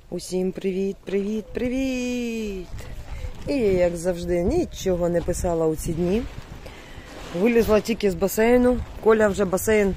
Усім привіт, привіт, привіт! І як завжди нічого не писала у ці дні. Вилізла тільки з басейну. Коля вже басейн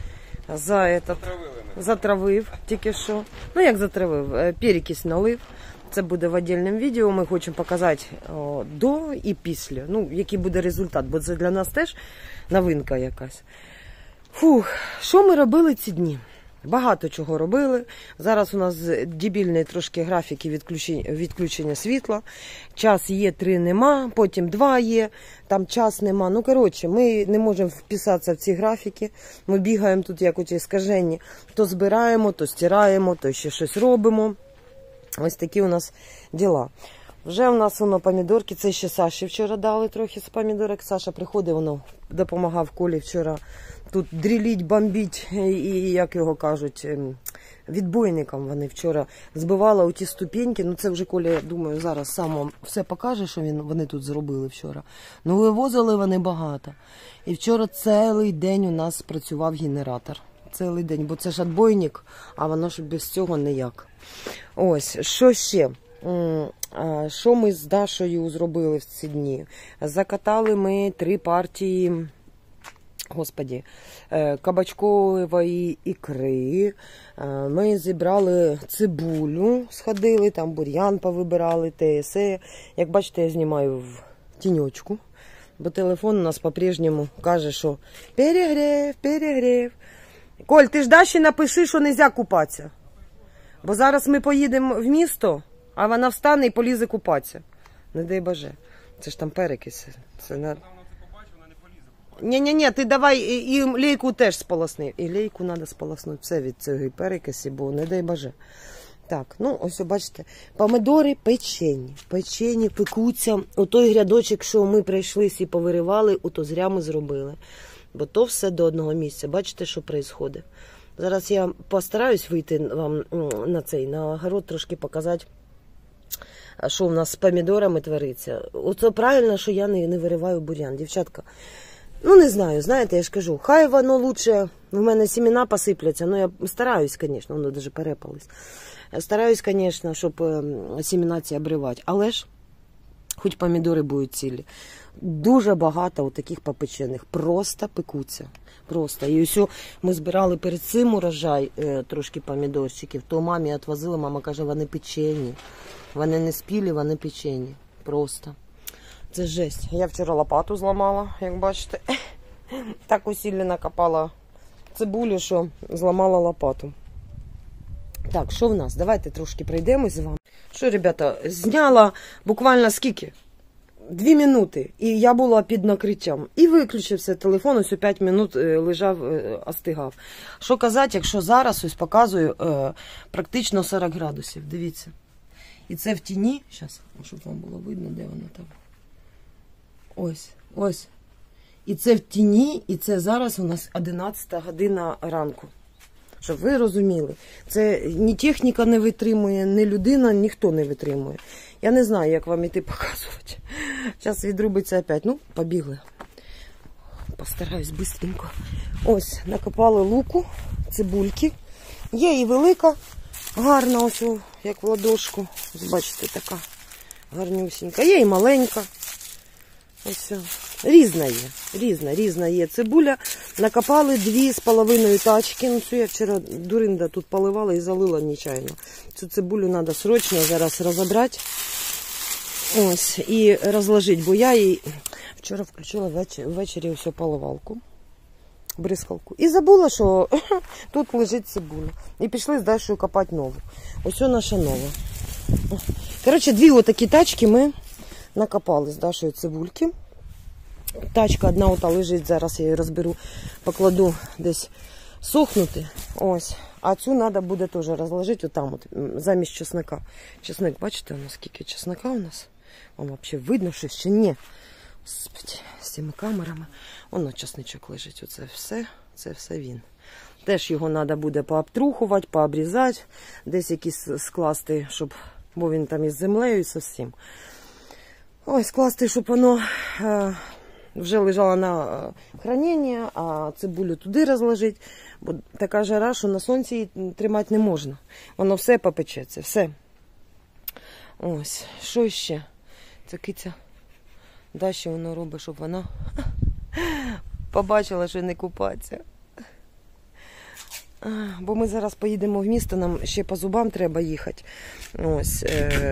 затравив тільки що. Ну як затравив? Перекись налив. Це буде в окремому відео. Ми хочемо показати до і після. Ну, який буде результат, бо це для нас теж новинка якась. Фух, що ми робили ці дні? Багато чого робили. Зараз у нас дебільні трошки графіки відключення світла. Час є, 3 нема, потім 2 є, там час нема. Ну, коротше, ми не можемо вписатися в ці графіки. Ми бігаємо тут як оці скажені. То збираємо, то стираємо, то ще щось робимо. Ось такі у нас діла. Вже у нас воно помідорки, це ще Саші вчора дали трохи з помідорок. Саша приходив, воно допомагав Колі вчора тут дріліть, бомбіть і, як його кажуть, відбойникам вони вчора збивали у ті ступеньки. Ну це вже Коля, я думаю, зараз сам вам все покаже, що вони тут зробили вчора. Ну вивозили вони багато. І вчора цілий день у нас працював генератор. Цілий день, бо це ж відбойник, а воно ж без цього ніяк. Ось, що ще? Що ми з Дашою зробили в ці дні? Закатали ми 3 партії, господі, кабачкової ікри. Ми зібрали цибулю, сходили, там бур'ян повибирали, ТСЕ. Як бачите, я знімаю в тіньочку, бо телефон у нас по-прежньому каже, що перегрів. Коль, ти ж Даші напиши, що не можна купатися. Бо зараз ми поїдемо в місто, а вона встане і полізе купатися. Не дай Боже. Це ж там перекис. Це не... Ні, ти давай і лейку теж сполосни. І лейку треба сполоснути. Все від цього перекису, бо не дай Боже. Так, ну ось бачите. Помидори печені. Печені, пекуться. У той грядочок, що ми прийшли і повиривали, ото зря ми зробили. Бо то все до одного місця. Бачите, що відбувається? Зараз я постараюсь вийти вам на огород, трошки показати, що у нас з помідорами твориться. Оце правильно, що я не вириваю бур'ян. Дівчатка, ну не знаю, знаєте, я ж кажу, хай воно лучше, в мене семена посипляться, ну я стараюсь, звісно, воно навіть перепалось. Стараюсь, звісно, щоб семена ці обривати, але ж хоч помідори будуть цілі. Дуже багато таких попечених. Просто пекуться. Просто. І ось ми збирали перед цим урожай трошки помідорчиків. То мамі відвозила, мама каже, вони печені. Вони не спілі, вони печені. Просто. Це жесть. Я вчора лопату зламала, як бачите. Так усілля накопала цибулю, що зламала лопату. Так, що в нас? Давайте трошки пройдемось з вами. Що, ребята, зняла буквально скільки? 2 минути, і я була під накриттям. І виключився телефон, ось 5 минут лежав, остигав. Що казати, якщо зараз, ось показую, практично 40 градусів, дивіться. І це в тіні, зараз, щоб вам було видно, де воно там. Ось. І це в тіні, і це зараз у нас 11 година ранку. Щоб ви розуміли, це ні техніка не витримує, ні людина, ніхто не витримує. Я не знаю, як вам іти показувати. Зараз відрубиться опять. Ну, побігли. Постараюсь швидко. Ось, накопали луку, цибульки. Є і велика, гарна, ось, як в ладошку. Бачите, така гарнюсінька. Є і маленька. Ось. Різна є цибуля. Накопали 2,5 тачки. Ну, цю я вчора дуринда тут поливала і залила нечайно. Цю цибулю треба срочно зараз розібрати. Ось, і розложити, бо я її вчора включила ввечері всю поливалку, бризкалку. І забула, що тут лежить цибуля. І пішли з Дашою копати нову. Ось наша нова. Коротше, 2 отакі тачки ми накопали з Дашою цибульки. Тачка одна ота лежить, зараз я її розберу, покладу десь сохнути. Ось. А цю треба буде теж розложити отам, от, замість чесника. Чесник, бачите, скільки чеснока у нас? Вам взагалі видно, що ще ні. Господи, з цими камерами. Воно чесничок лежить. Оце все, це все він. Теж його треба буде пообтрухувати, пообрізати, десь якісь скласти, щоб, бо він там із землею і зовсім. Ось, скласти, щоб воно вже лежало на хранення, а цибулю туди розложити. Бо така жара, що на сонці її тримати не можна. Воно все попечеться, все. Ось, що ще? Це киця. Далі воно робить, щоб вона побачила, що не купатися. Бо ми зараз поїдемо в місто, нам ще по зубам треба їхати. Ось.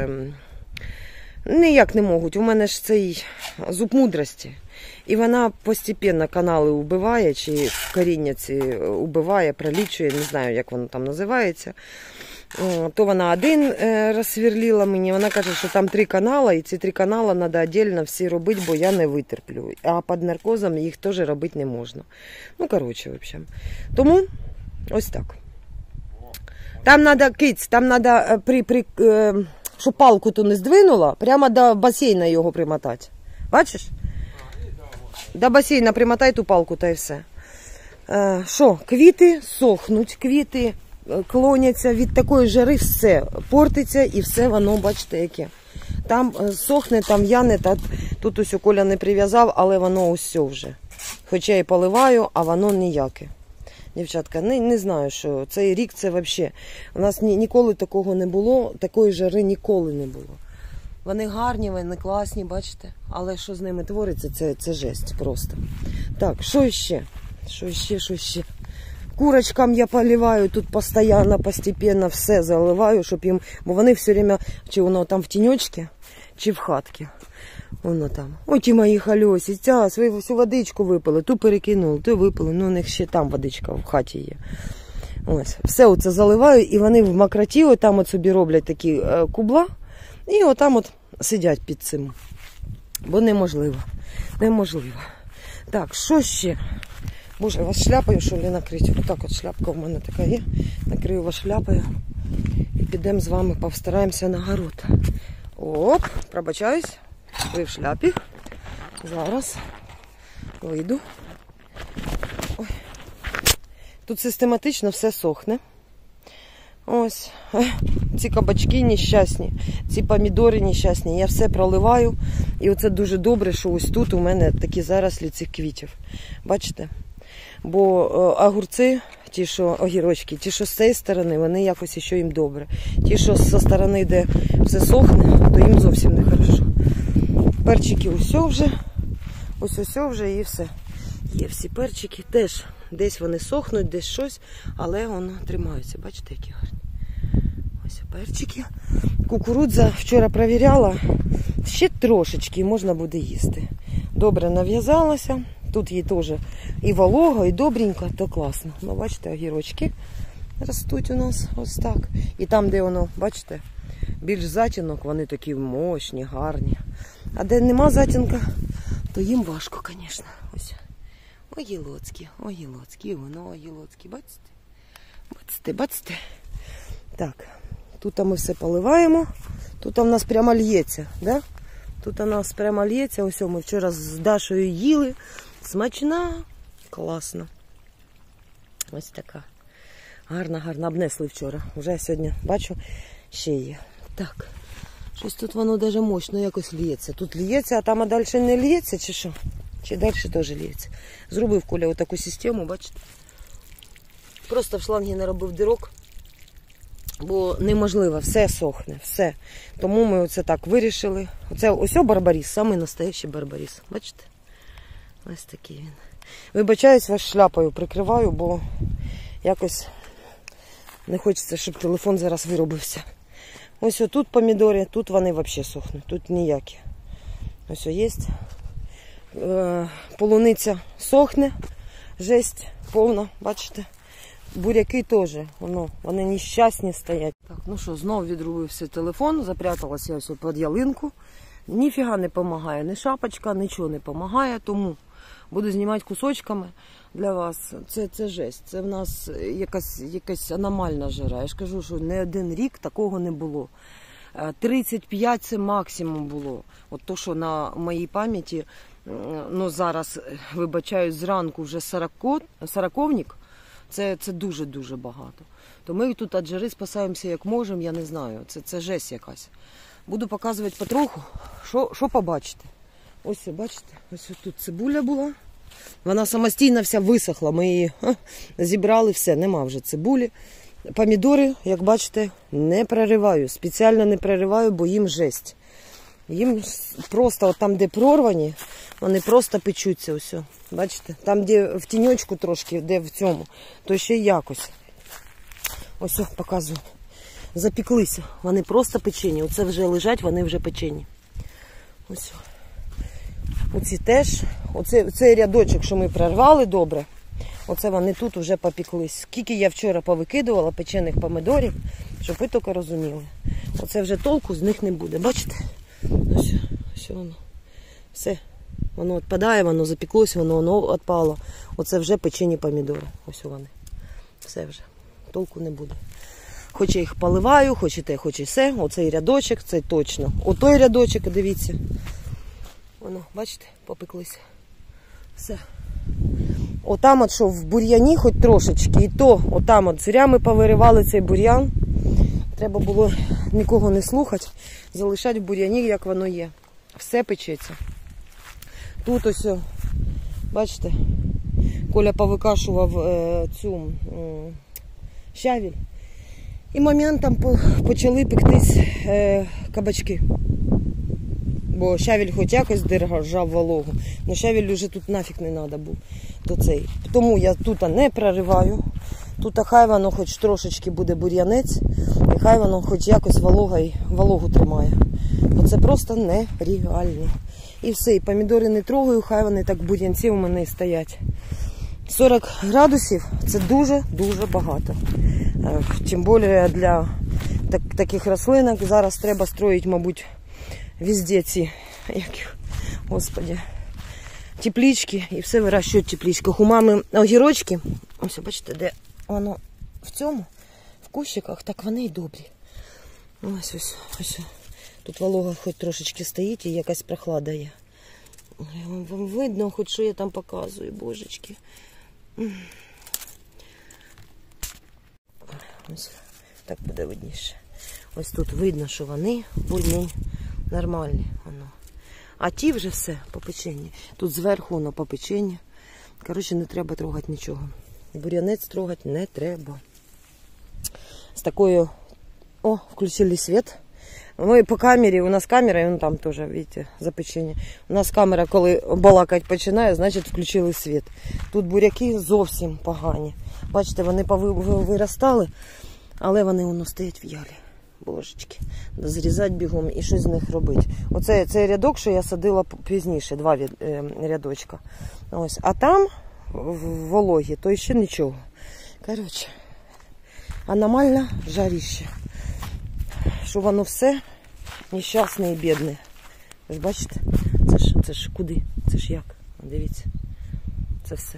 Ніяк не можуть. У мене ж цей зуб мудрості. І вона постійно канали убиває, чи коріння ці убиває, пролічує, не знаю, як воно там називається. То вона один розсверлила мені, вона каже, що там 3 канали, і ці 3 канали треба віддільно всі робити, бо я не витерплю. А під наркозом їх теж робити не можна. Ну, коротше, в общем. Тому ось так. Там треба, киць, там треба, щоб палку ту не здвинула, прямо до басейна його примотати. Бачиш? До басейна примотай ту палку, та й все. Що, квіти сохнуть, квіти клоняться, від такої жари все портиться і все воно, бачите, яке. Там сохне, там в'яне, тут ось Коля не прив'язав, але воно ось вже. Хоча і поливаю, а воно ніяке. Дівчатка, не знаю, що цей рік це взагалі. У нас ніколи такого не було, такої жари ніколи не було. Вони гарні, вони класні, бачите? Але що з ними твориться, це жесть просто. Так, що ще? Що ще? Курочкам я поливаю, тут постійно все заливаю, щоб їм, бо вони все время, чи воно там в тіньочці, чи в хатці. Воно там. Ой, ті мої хальосі, свою всю водичку випили, ту перекинули, ту випили, ну у них ще там водичка в хаті є. Ось, все оце заливаю, і вони в мокроті, там от собі роблять такі кубла, і отам от сидять під цим. Бо неможливо. Так, що ще? Боже, вас шляпою, що ли, накрити? Отак от шляпка в мене така є. Накрию вас шляпою. І підемо з вами, повстараємося на город. Оп, пробачаюсь. Ви в шляпі. Зараз вийду. Ой. Тут систематично все сохне. Ось. Ці кабачки нещасні, ці помідори нещасні. Я все проливаю. І оце дуже добре, що ось тут у мене такі зарослі цих квітів. Бачите? Бо огурці, ті, що огірочки, ті, що з цієї сторони, вони якось ще їм добре. Ті, що зі сторони, де все сохне, то їм зовсім не хорошо. Перчики ось вже і все. Є всі перчики, теж десь вони сохнуть, десь щось, але воно тримаються. Бачите, які гарні. Ось перчики. Кукурудза вчора перевіряла, ще трошечки можна буде їсти. Добре нав'язалася. Тут їй теж і волога, і добренько, то класно. Ну, бачите, огірочки ростуть у нас ось так. І там, де воно, бачите, більш затінок, вони такі мощні, гарні. А де нема затінка, то їм важко, звісно. Ось. Огілоцькі, воно огілоцькі, бачите? Так, тут ми все поливаємо. Тут у нас прямо лється, да? Тут у нас прямо лється. Ось ми вчора з Дашою їли. Смачна, класно. Ось така. Гарна, обнесли вчора. Вже сьогодні, бачу, ще є. Так, щось тут воно навіть мощно якось лється. Тут лється, а там далі не лється, чи що? Чи далі теж лється. Зробив Коля отаку систему, бачите? Просто в шлангі не робив дирок, бо неможливо, все сохне, все. Тому ми оце так вирішили. Оце ось барбаріс, самий настоящий барбаріс. Бачите? Ось такий він. Вибачаюсь, вас шляпою прикриваю, бо якось не хочеться, щоб телефон зараз виробився. Ось тут помідори, тут вони взагалі сохнуть, тут ніякі. Ось є. Полуниця сохне, жесть повна, бачите. Буряки теж, вони нещасні стоять. Так, ну що, знову відрубився телефон, запряталася ось під ялинку. Ніфіга не допомагає, ні шапочка, нічого не допомагає, тому буду знімати кусочками для вас. Це жесть, це в нас якась аномальна жара. Я ж кажу, що не один рік такого не було. 35 це максимум було. От то, що на моїй пам'яті, ну зараз, вибачаю, зранку вже 40-ник, це дуже-дуже багато. То ми тут від жари спасаємося як можемо, я не знаю, це жесть якась. Буду показувати потроху, що побачите. Ось, бачите, ось тут цибуля була. Вона самостійно вся висохла, ми її зібрали, все, нема вже цибулі. Помідори, як бачите, не прориваю. Спеціально не прориваю, бо їм жесть. Їм просто, от там, де прорвані, вони просто печуться. Ось. Бачите? Там, де в тіньочку трошки, де в цьому, то ще якось. Ось, показую. Запіклися. Вони просто печені. Оце вже лежать, вони вже печені. Ось. Оці теж. Оцей рядочок, що ми прорвали добре, оце вони тут вже попіклись. Скільки я вчора повикидувала печених помидорів, щоб ви тільки розуміли. Оце вже толку з них не буде. Бачите? Ось воно. Все. Воно відпадає, воно запіклося, воно відпало. Оце вже печені помідори. Ось вони. Все вже. Толку не буде. Хоч я їх поливаю, хоч і те, хоч і все. Оцей рядочок, це точно. Отой рядочок, дивіться. Воно, бачите, попеклися. Все. Отам от, що в бур'яні хоч трошечки, і то отам от зря ми повиривали цей бур'ян. Треба було нікого не слухати, залишати в бур'яні, як воно є. Все печеться. Тут ось, бачите, Коля повикашував цю щавіль. І моментом почали пектись кабачки. Бо щавіль хоч якось держав вологу, але щавіль вже тут нафіг не треба був. Тому я тут не прориваю. Тут хай воно хоч трошечки буде бур'янець, і хай воно хоч якось вологу тримає. Бо це просто нереально. І все, і помідори не трогаю, хай вони так бур'янці у мене стоять. 40 градусів – це дуже-дуже багато. Тим більше для таких рослинок зараз треба строїти, мабуть, везде ці, господи, теплички, і все вирощують в тепличках. У мами огірочки, ось, бачите, де воно в цьому, в кущиках, так вони й добрі. Ось. Тут волога хоч трошечки стоїть і якась прохлада є. Вам видно, хоч що я там показую, божечки. Ось так буде видніше. Ось тут видно, що вони більш нормальні. А ті вже все по печені. Тут зверху воно по печені. Коротше, не треба трогати нічого. Бур'янець трогати не треба. З такою... О, включили світ. Ми по камері, у нас камера, і вон там теж, бачите, запечення. У нас камера, коли балакати починає, значить включили світ. Тут буряки зовсім погані. Бачите, вони виростали, але вони воно стоять в ялі. Божечки. Зрізати бігом і щось з них робити. Цей рядок, що я садила пізніше, 2 рядочка. Ось. А там, в вологі, то ще нічого. Коротше, аномальне жаріще. Що воно все нещасне і бідне. Ви ж бачите? Це ж куди? Це ж як? Дивіться. Це все.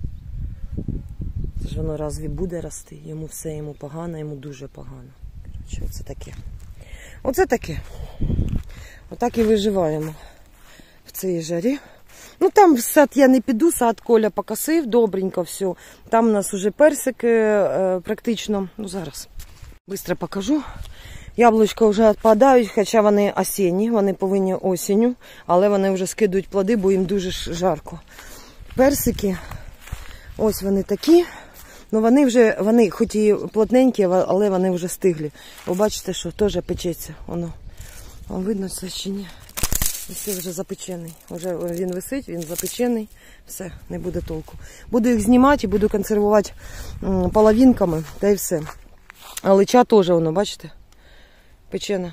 Це ж воно разві буде рости? Йому погано, йому дуже погано. Коротше, оце таке. Оце таке. Отак і виживаємо в цій жарі. Ну там в сад я не піду, сад Коля покосив, добренько все. Там у нас уже персики практично. Ну зараз. Быстро покажу. Яблучка вже відпадають, хоча вони осінні, вони повинні осінню, але вони вже скидують плоди, бо їм дуже жарко. Персики, ось вони такі, ну вони хоч і плотненькі, але вони вже стиглі. Ви бачите, що теж печеться, воно. Вам видно це чи ні? Ось вже запечений. Вже він висить, він запечений, все, не буде толку. Буду їх знімати і буду консервувати половинками, та й все. Алича теж, воно, бачите? Печена.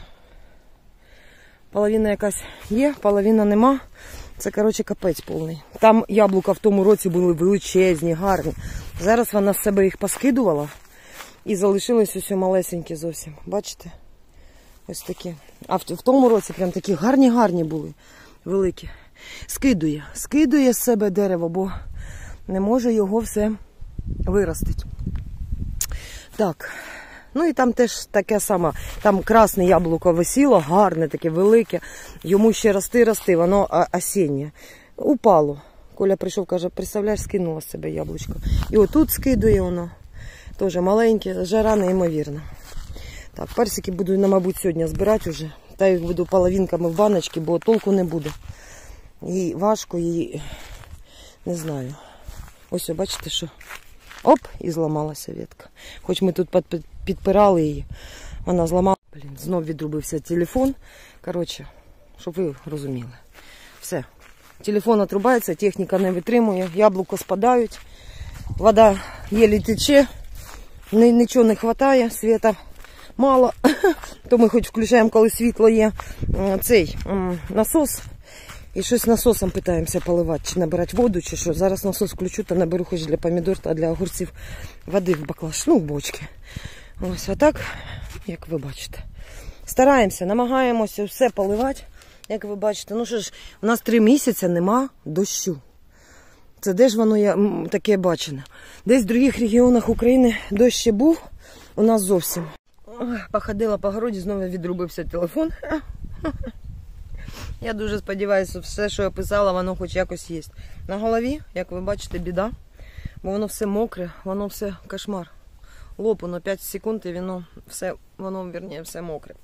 Половина якась є, половина нема. Це, коротше, капець повний. Там яблука в тому році були величезні, гарні. Зараз вона з себе їх поскидувала і залишились ось малесенькі зовсім. Бачите? Ось такі. А в тому році прям такі гарні були. Великі. Скидує з себе дерево, бо не може його все виростити. Так. Ну і там теж таке саме, там красне яблуко висіло, гарне, таке велике, йому ще рости, воно осіннє. Упало. Коля прийшов, каже, представляєш, скинула з себе яблучко. І отут скидує воно, теж маленьке, жара неймовірна. Так, персики буду, мабуть, сьогодні збирати вже, та їх буду половинками в баночки, бо толку не буде. І важко, і не знаю. Ось, бачите, що Оп, і зламалася ветка. Хоч ми тут підпирали її, вона зламала. Блін, знов відрубився телефон. Коротше, щоб ви розуміли. Все. Телефон отрубається, техніка не витримує, яблуко спадають, вода єлі тече, нічого не вистачає, світа мало. То ми хоч включаємо, коли світло є, цей насос. І щось насосом питаємося поливати, чи набирати воду, чи що. Зараз насос включу, то наберу хоч для помідор та для огурців води в баклаж, ну в бочки. Ось, а так, як ви бачите. Стараємося, намагаємося все поливати, як ви бачите. Ну що ж, у нас 3 місяці нема дощу. Це де ж воно таке бачено? Десь в інших регіонах України дощ ще був, у нас зовсім. Походила по городі, знову відрубився телефон. Я дуже сподіваюся, що все, що я писала, воно хоч якось є. На голові, як ви бачите, біда. Бо воно все мокре, воно все кошмар. Лопу на 5 секунд і воно все мокре.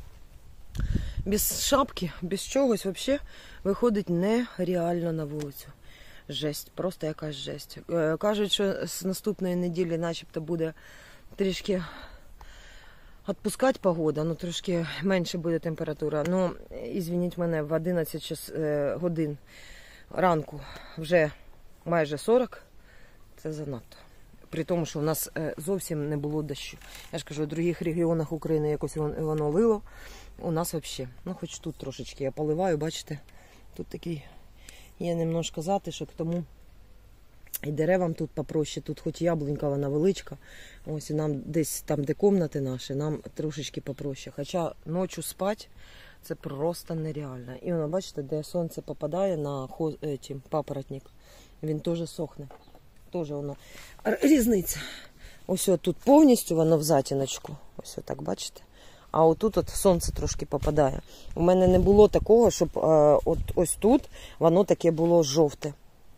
Без шапки, без чогось взагалі виходить нереально на вулицю. Жесть, просто якась жесть. Кажуть, що з наступної неділі начебто буде трішки відпускати погода, ну трошки менше буде температура. Ну, ізвініть мене, в 11 годин ранку вже майже 40, це занадто. При тому, що у нас зовсім не було дощу. Я ж кажу, в інших регіонах України якось воно лило, у нас взагалі. Ну, хоч тут трошечки я поливаю, бачите, тут такий є немножко затишок, тому і деревам тут попроще, тут хоч яблунька, вона величка. Ось і нам десь там, де кімнати наші, нам трошечки попроще. Хоча ночі спати це просто нереально. І воно, бачите, де сонце попадає на папоротник, він теж сохне. Теж воно різниця. Ось тут повністю воно в затіночку. Ось так, бачите? А отут от сонце трошки попадає. У мене не було такого, щоб ось тут воно таке було жовте.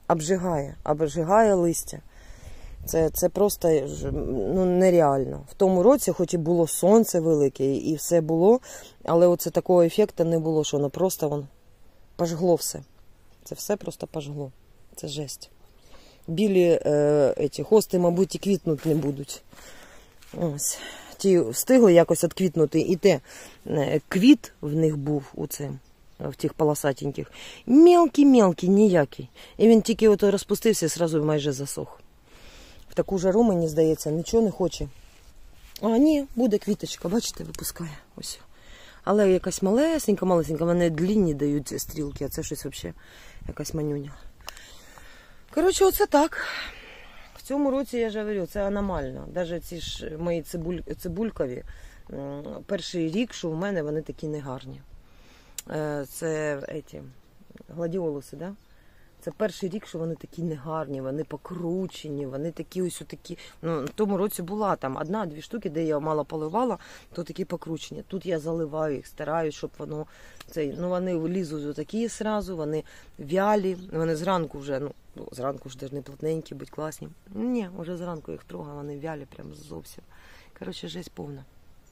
Обжигає листя. Це просто нереально. В тому році, хоч і було сонце велике, і все було, але оце такого ефекту не було, що воно просто пожгло все. Це все просто пожгло. Це жесть. Білі хости, мабуть, і квітнути не будуть. Ось. Ті встигли якось відквітнути, і те квіт в них був в тих полосатеньких. Мелкий-мелкий, ніякий. І він тільки розпустився і одразу майже засох. В таку жару, мені здається, нічого не хоче. А, ні, буде квіточка, бачите, випускає. Ось. Але якась малесенька, вони длінні дають стрілки, а це щось взагалі якась манюня. Коротше, оце так. В цьому році, я ж говорю, це аномально. Навіть ці ж мої цибулькові, перший рік, що в мене, вони такі негарні. Це гладіолуси, да? Це перший рік, що вони такі негарні, вони покручені, вони такі ось такі. Ну, в тому році була там 1-2 штуки, де я мало поливала, то такі покручені. Тут я заливаю їх, стараюсь, щоб воно вони лізуть такі зразу, вони вялі, вони зранку вже, зранку ж не плотненькі, будь класні. Ні, вже зранку їх трогаю, вони вялі прям зовсім. Коротше, жесть повна.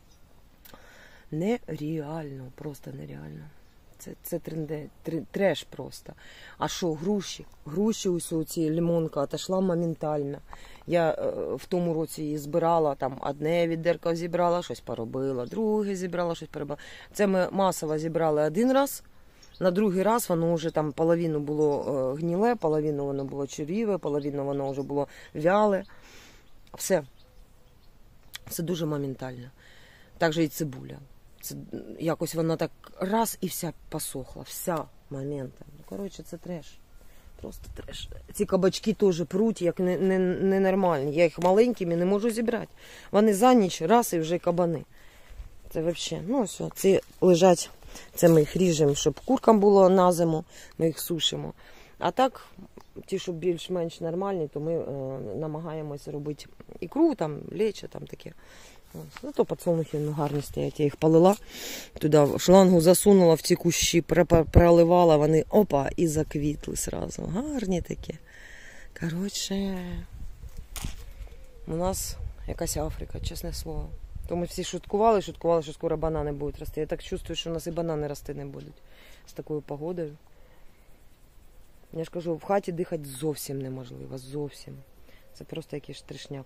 Нереально, просто нереально. Це треш просто. А що, груші? Груші ось ці лимонка отошла моментально. Я в тому році її збирала, там одне відерко зібрала, щось поробила, друге зібрала, щось поробила. Це ми масово зібрали один раз, на другий раз воно вже там половину було гніле, половину воно було червіве, половину воно вже було вяле. Все. Це дуже моментально. Так же і цибуля. Це якось вона так раз і вся посохла, вся моментом. Коротше, це треш. Просто треш. Ці кабачки теж пруть, як ненормальні. Я їх маленькими не можу зібрати. Вони за ніч раз і вже кабани. Це взагалі, все. Ці лежать, це ми їх ріжемо, щоб куркам було на зиму, ми їх сушимо. А так, ті, що більш-менш нормальні, то ми намагаємося робити ікру, там, лечо, там таке. Зато подсолнухи гарні стоять. Я їх полила, туди шлангу засунула в ці кущі, проливала, вони опа, і заквітли сразу. Гарні такі. Коротше, у нас якась Африка, чесне слово. То ми всі шуткували, що скоро банани будуть рости. Я так чувствую, що у нас і банани рости не будуть з такою погодою. Я ж кажу, в хаті дихати зовсім неможливо, зовсім. Це просто якийсь штришняк.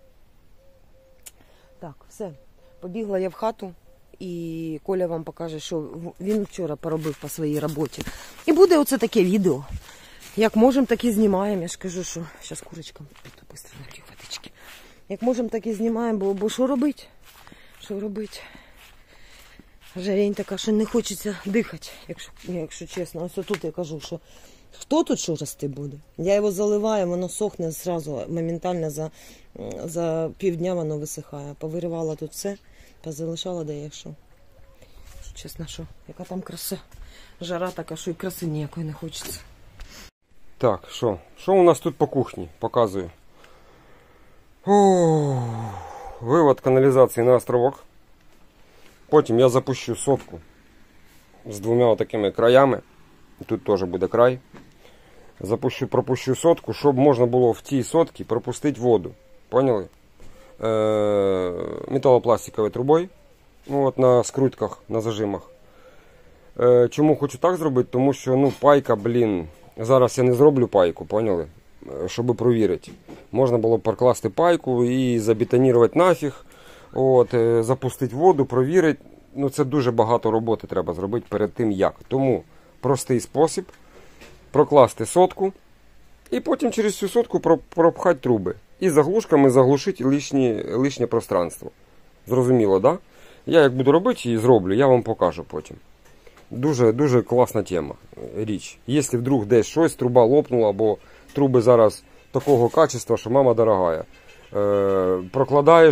Так, все. Побігла я в хату. І Коля вам покаже, що він вчора поробив по своїй роботі. І буде оце таке відео. Як можемо, так і знімаємо. Я ж кажу, що... Зараз курочкам піду швидко налью водички. Як можемо, так і знімаємо, бо що робити? Що робити? Жарень така, що не хочеться дихати, якщо чесно. Ось тут я кажу, що хто тут що рости буде? Я його заливаю, воно сохне зразу, моментально за півдня воно висихає. Повиривала тут все, позалишала, де я що. Чесно, що, яка там краса. Жара така, що і краси ніякої не хочеться. Так, що у нас тут по кухні? Показую. Вивод каналізації на островок. Потім я запущу сотку з двома такими краями. Тут теж буде край. Пропущу сотку, щоб можна було в тій сотці пропустити воду. Поняли? Металопластиковою трубою. От, на скрутках, на зажимах. Чому хочу так зробити? Тому що, пайка, зараз я не зроблю пайку, поняли? Щоб провірити. Можна було прокласти пайку і забетонувати нафіг. От, запустити воду, провірити. Це дуже багато роботи треба зробити перед тим як. Тому простий спосіб прокласти сотку і потім через цю сотку пропхати труби. І заглушками заглушити лишнє пространство. Зрозуміло, да? Я як буду робити і зроблю, я вам покажу потім. Дуже класна тема, річ. Якщо вдруг десь щось, труба лопнула, бо труби зараз такого качества, що мама дорогая. Прокладаєш,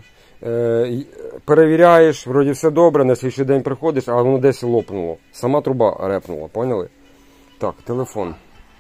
перевіряєш, вроді все добре, на слідчий день приходиш, а воно десь лопнуло. Сама труба репнула, поняли? Так, телефон.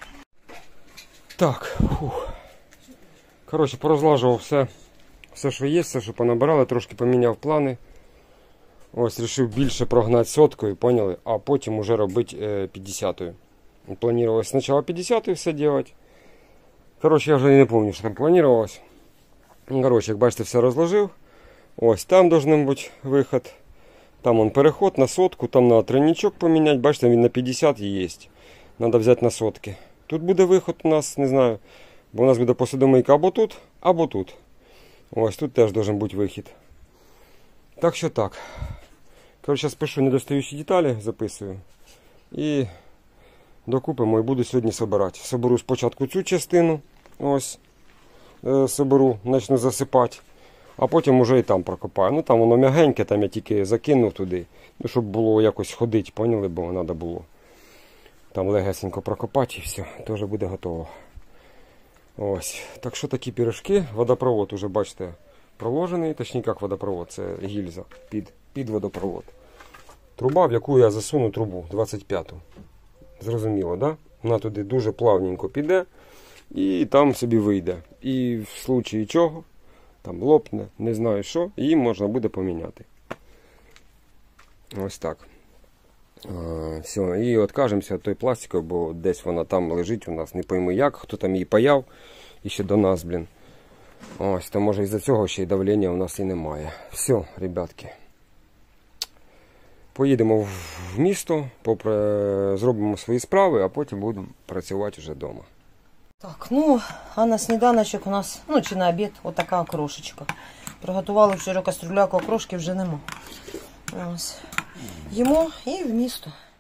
Так, коротше, порозлажував все, що є, все, що понабирали, трошки поміняв плани. Ось, вирішив більше прогнати соткою, поняли? А потім уже робити 50-ю. Планувалось спочатку 50-ю все робити. Коротше, я вже не пам'ятаю, що там планувалось. Коротше, як бачите, все розложив. Ось, там должен бути виход. Там переход на сотку, там треба тройничок поміняти. Бачите, він на 50 є. Треба взяти на сотки. Тут буде виход у нас, не знаю, бо у нас буде посудомийка або тут, або тут. Ось, тут теж має бути вихід. Так що так. Коротше, зараз пишу недостаючі деталі, записую. І докупимо і буду сьогодні збирати. Соберу спочатку цю частину. Ось. Соберу, почну засипати. А потім уже і там прокопаю. Там воно м'ягеньке, там я тільки закинув туди. Щоб було якось ходити, поняли, бо треба було. Там легесенько прокопати і все, теж буде готово. Ось. Так що такі пірожки. Водопровод уже, бачите, проложений. Точніше, як водопровод, це гільза під водопровод. Труба, в яку я засуну трубу 25-ту. Зрозуміло, да? Вона туди дуже плавненько піде і там собі вийде. І в случаї чого, там лопне, не знаю що, її можна буде поміняти. Ось так. Все, і откажемося від той пластикової, бо десь вона там лежить у нас, не пойму як, хто там її паяв, і ще до нас, Ось, то може із-за цього ще й давлення у нас і немає. Все, ребятки. Поїдемо в місто, зробимо свої справи, а потім будемо працювати вже вдома. Так, а на сніданочок у нас, чи на обід, отака окрошечка. Приготували вчора кастрюляку, окрошки вже нема. Ось. Їмо і в місто.